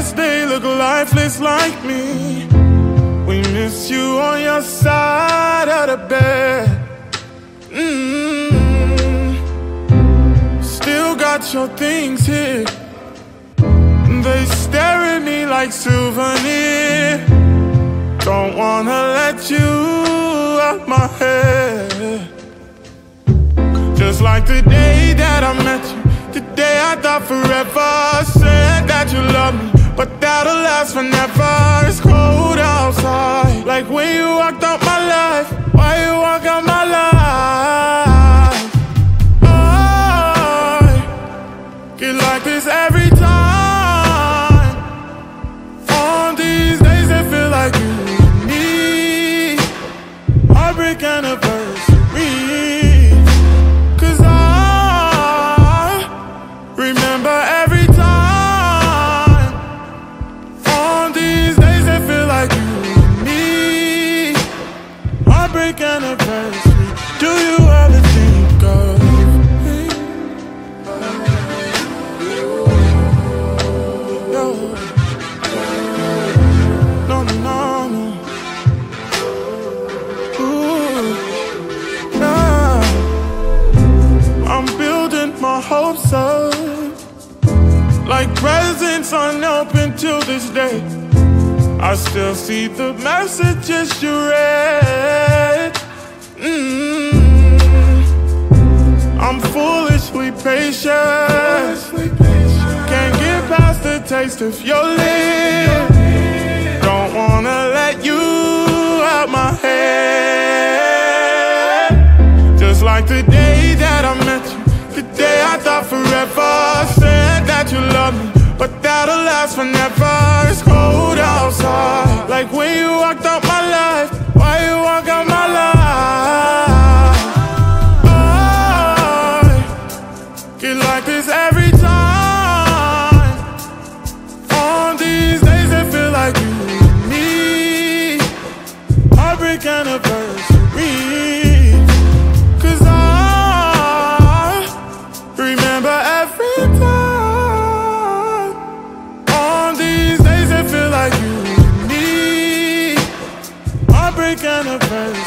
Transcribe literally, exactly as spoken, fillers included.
guess they look lifeless like me. We miss you on your side of the bed. Mm-hmm. Still got your things here. They stare at me like souvenir. Don't wanna let you out my head. Just like the day that I met you, the day I thought forever. Said that you love me, but that'll last forever. It's cold outside, like when you walked out my life. Why you walk out my life? I get like this every time. On these days that feel like you and me. Heartbreak anniversary. Cause I remember every time. On these days that feel like you and me. Heartbreak anniversary. Do you ever think of me? No, no, no, no. Ooh, nah. I'm building my hopes up, like presents unopened till this day. I still see the messages you read. Mm-hmm. I'm foolishly patient. Can't get past the taste of your lips. Don't wanna let you out my head. Just like the day that I met you, the day I thought forever. Said that you love me, but that'll last forever. It's cold outside, like when you walked out my life. Why you walk out my life? I get like this every time. On these days that feel like you and me. Heartbreak anniversary. Cause I remember every time. On these days that feel like you and me. Heartbreak anniversary.